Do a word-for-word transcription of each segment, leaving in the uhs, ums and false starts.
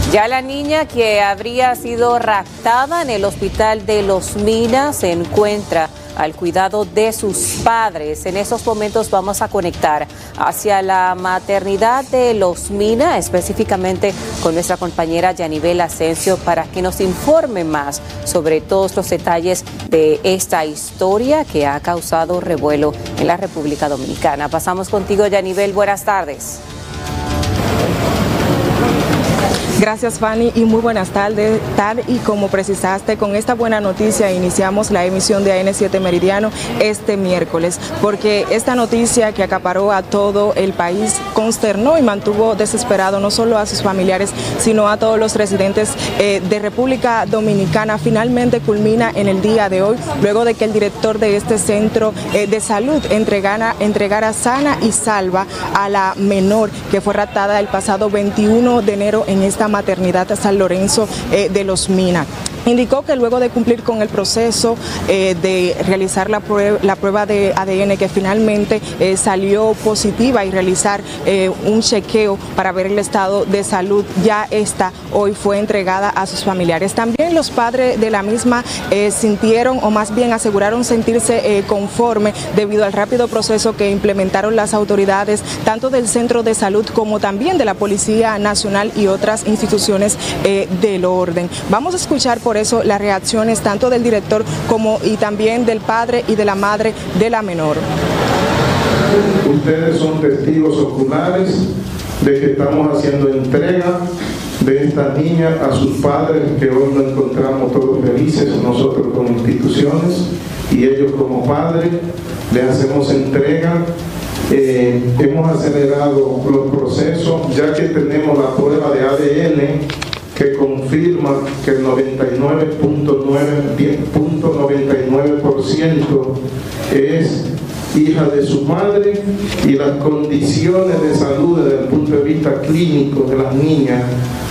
Ya la niña que habría sido raptada en el hospital de Los Minas se encuentra al cuidado de sus padres. En estos momentos vamos a conectar hacia la maternidad de Los Minas, específicamente con nuestra compañera Yanibel Asensio, para que nos informe más sobre todos los detalles de esta historia que ha causado revuelo en la República Dominicana. Pasamos contigo, Yanibel. Buenas tardes. Gracias, Fanny, y muy buenas tardes. Tal y como precisaste, con esta buena noticia iniciamos la emisión de A N siete Meridiano este miércoles, porque esta noticia que acaparó a todo el país consternó y mantuvo desesperado no solo a sus familiares, sino a todos los residentes eh, de República Dominicana. Finalmente culmina en el día de hoy, luego de que el director de este centro eh, de salud entregara, entregara sana y salva a la menor que fue raptada el pasado veintiuno de enero en esta maternidad San Lorenzo eh, de Los Minas. Indicó que luego de cumplir con el proceso eh, de realizar la prueba, la prueba de A D N que finalmente eh, salió positiva y realizar eh, un chequeo para ver el estado de salud, ya esta hoy fue entregada a sus familiares. También los padres de la misma eh, sintieron, o más bien aseguraron sentirse eh, conforme debido al rápido proceso que implementaron las autoridades, tanto del centro de salud como también de la Policía Nacional y otras instituciones eh, del orden. Vamos a escuchar por eso las reacciones tanto del director como y también del padre y de la madre de la menor. Ustedes son testigos oculares de que estamos haciendo entrega de esta niña a sus padres, que hoy nos encontramos todos felices, nosotros como instituciones y ellos como padres, les hacemos entrega. Eh, hemos acelerado los procesos, ya que tenemos la prueba de A D N que confirma que el noventa y nueve punto noventa y nueve por ciento es hija de su madre, y las condiciones de salud desde el punto de vista clínico de las niñas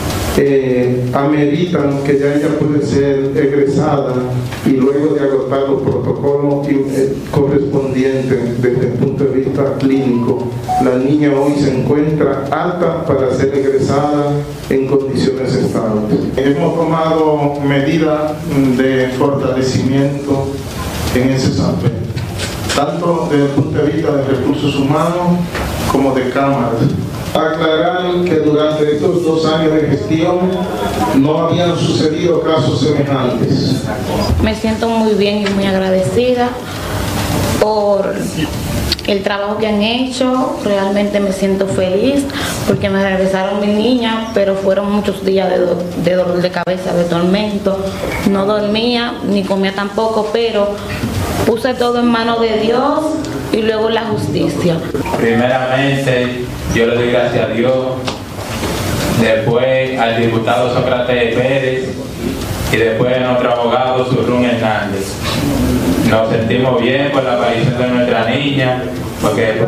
eh, ameritan que ya ella puede ser egresada, y luego de agotar los protocolos eh, correspondientes desde el punto de vista clínico, la niña hoy se encuentra apta para ser egresada en condiciones estables. Hemos tomado medidas de fortalecimiento en ese aspecto, tanto desde el punto de vista de recursos humanos como de cámaras. Aclarar que durante estos dos años de gestión no habían sucedido casos semejantes. Me siento muy bien y muy agradecida por el trabajo que han hecho. Realmente me siento feliz porque me regresaron mi niña, pero fueron muchos días de, do de dolor de cabeza, de tormento. No dormía ni comía tampoco, pero puse todo en manos de Dios y luego la justicia. Primeramente, yo le doy gracias a Dios, después al diputado Sócrates Pérez y después a nuestro abogado Surún Hernández. Nos sentimos bien por la aparición de nuestra niña, porque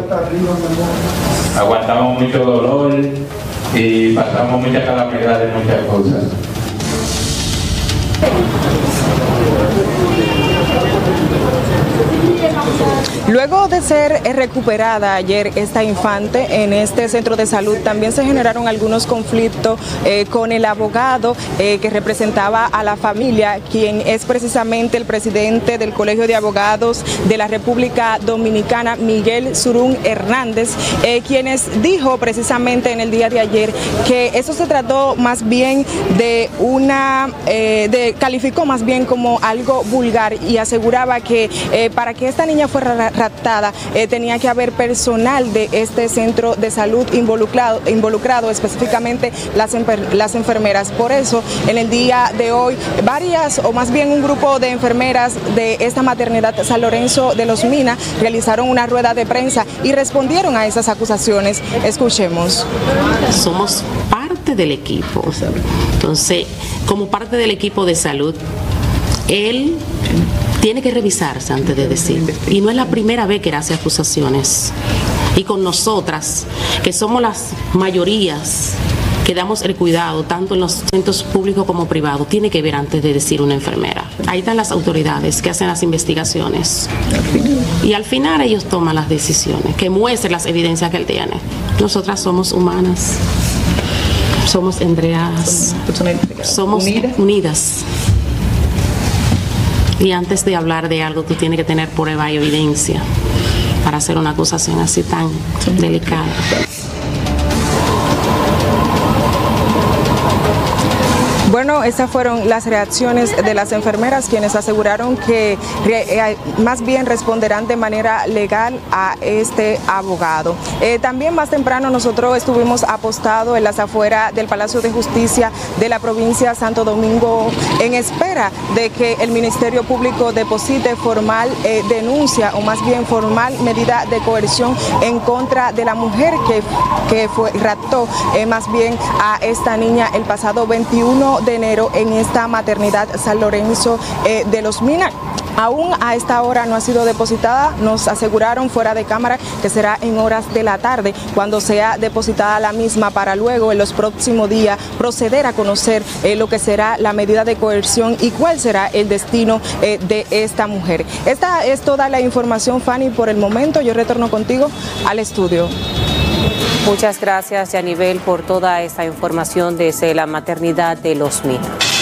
aguantamos mucho dolor y pasamos muchas calamidades, muchas cosas. Luego de ser recuperada ayer esta infante en este centro de salud, también se generaron algunos conflictos eh, con el abogado eh, que representaba a la familia, quien es precisamente el presidente del Colegio de Abogados de la República Dominicana, Miguel Surún Hernández, eh, quienes dijo precisamente en el día de ayer que eso se trató más bien de una, eh, de, calificó más bien como algo vulgar, y aseguraba que eh, para que esta niña fuera raptada eh, tenía que haber personal de este centro de salud involucrado, involucrado específicamente las, enfer las enfermeras. Por eso, en el día de hoy, varias, o más bien un grupo de enfermeras de esta maternidad San Lorenzo de Los Minas realizaron una rueda de prensa y respondieron a esas acusaciones. Escuchemos. Somos parte del equipo, entonces, como parte del equipo de salud, él tiene que revisarse antes de decir, y no es la primera vez que hace acusaciones, y con nosotras, que somos las mayorías que damos el cuidado tanto en los centros públicos como privados, tiene que ver antes de decir una enfermera. Ahí están las autoridades que hacen las investigaciones y al final ellos toman las decisiones, que muestren las evidencias que él tiene. Nosotras somos humanas. Somos Andreas. Somos unidas. unidas. Y antes de hablar de algo, tú tienes que tener prueba y evidencia para hacer una acusación así tan delicada. Bueno, esas fueron las reacciones de las enfermeras, quienes aseguraron que eh, más bien responderán de manera legal a este abogado. Eh, también más temprano nosotros estuvimos apostados en las afueras del Palacio de Justicia de la provincia de Santo Domingo en espera de que el Ministerio Público deposite formal eh, denuncia o más bien formal medida de coerción en contra de la mujer que, que fue, raptó eh, más bien a esta niña el pasado veintiuno de enero en esta maternidad San Lorenzo eh, de los Minas. Aún a esta hora no ha sido depositada, nos aseguraron fuera de cámara que será en horas de la tarde cuando sea depositada la misma, para luego en los próximos días proceder a conocer eh, lo que será la medida de coerción y cuál será el destino eh, de esta mujer. Esta es toda la información, Fanny, por el momento. Yo retorno contigo al estudio. Muchas gracias, Yanibel, por toda esta información desde la maternidad de Los Minas.